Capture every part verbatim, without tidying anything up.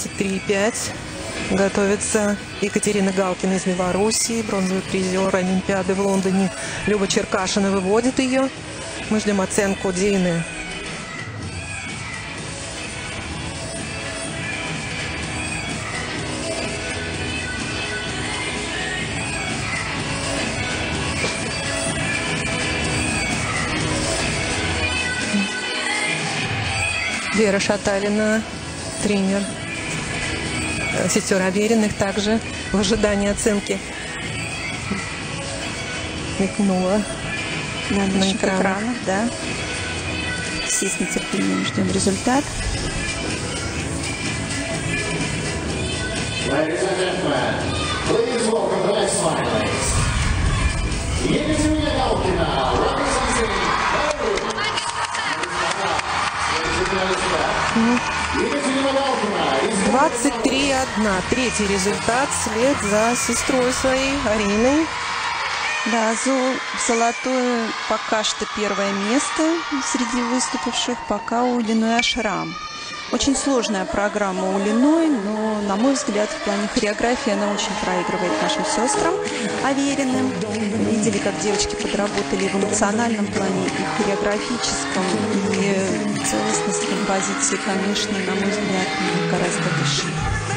двадцать три и пять. Готовится Екатерина Галкина из Белоруссии, бронзовый призер Олимпиады в Лондоне. Люба Черкашина выводит ее. Мы ждем оценку Дины. Вера Шаталина, тренер сестер Авериных, также в ожидании оценки мелькнула на, на экранах. экранах, да. Все с нетерпением ждем результат. двадцать три одна. Третий результат вслед за сестрой своей Ариной. Да, золотое пока что первое место среди выступивших, пока у Иллиной Ашрам. Очень сложная программа у Иллиной, но, на мой взгляд, в плане хореографии она очень проигрывает нашим сестрам Авериным. Видели, как девочки подработали в эмоциональном плане, и в хореографическом, и целостность композиции, конечно, на мой взгляд, гораздо выше.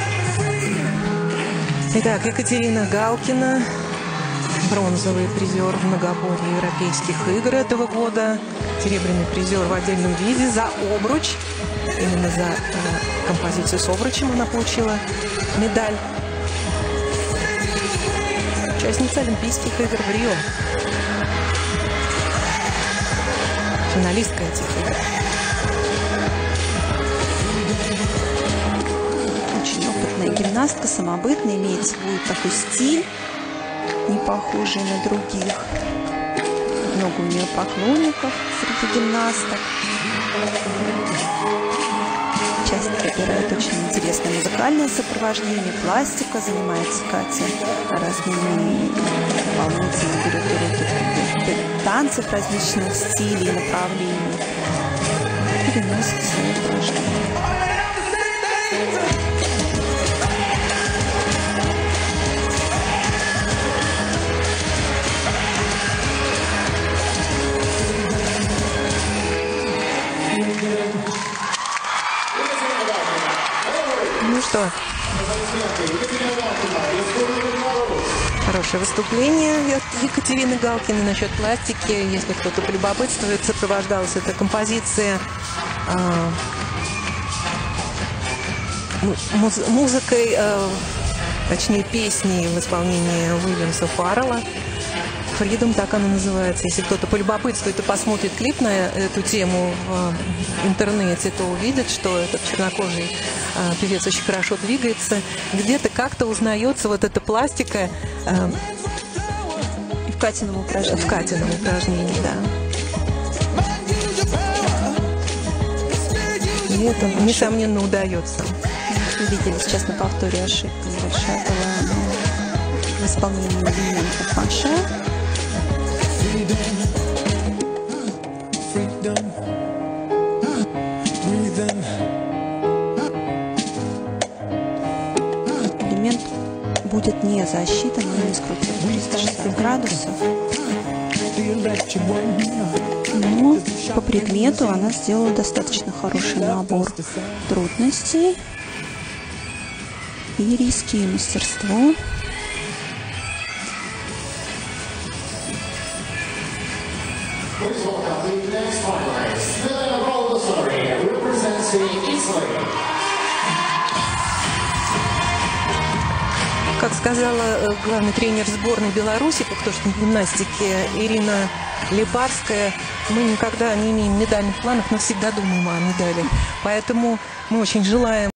Итак, Екатерина Галкина, бронзовый призер в многоборье Европейских игр этого года, серебряный призер в отдельном виде за обруч. Именно за э, композицию с обручем она получила медаль. Участница Олимпийских игр в Рио. Финалистка этих игр. Очень опытная гимнастка, самобытная, имеет свой такой стиль, не похожий на других. Много у нее поклонников среди гимнасток. Часто выбирает очень интересное музыкальное сопровождение, пластика, занимается Катя разными волнительными, берет уроки танцев различных стилей, направлений, переносит свои упражнения. Ну что, хорошее выступление Екатерины Галкиной насчет пластики. Если кто-то полюбопытствует, сопровождалась эта композиция э, муз музыкой, э, точнее песней в исполнении Уильямса Фаррелла. Freedom, так она называется. Если кто-то полюбопытствует и посмотрит клип на эту тему в интернете, то увидит, что этот чернокожий э, певец очень хорошо двигается. Где-то как-то узнается вот эта пластика. Э, И в Катином упражнении. В Катином упражнении, да. И это, несомненно, удается. Мы видели сейчас на повторе ошибка небольшая была в исполнении элементов фанше. Элемент будет не засчитан, он не скрутит триста шестьдесят градусов. Но по предмету она сделала достаточно хороший набор трудностей и риски, и мастерство. Как сказала главный тренер сборной Беларуси по художественной гимнастике Ирина Липарская, мы никогда не имеем медальных планов, но всегда думаем о медали. Поэтому мы очень желаем